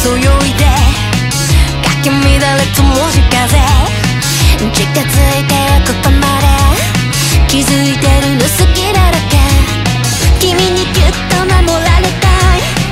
そよいでかき乱れと文字風近づいてここまで気づいてるの好きだらけ君にぎゅっと守られたい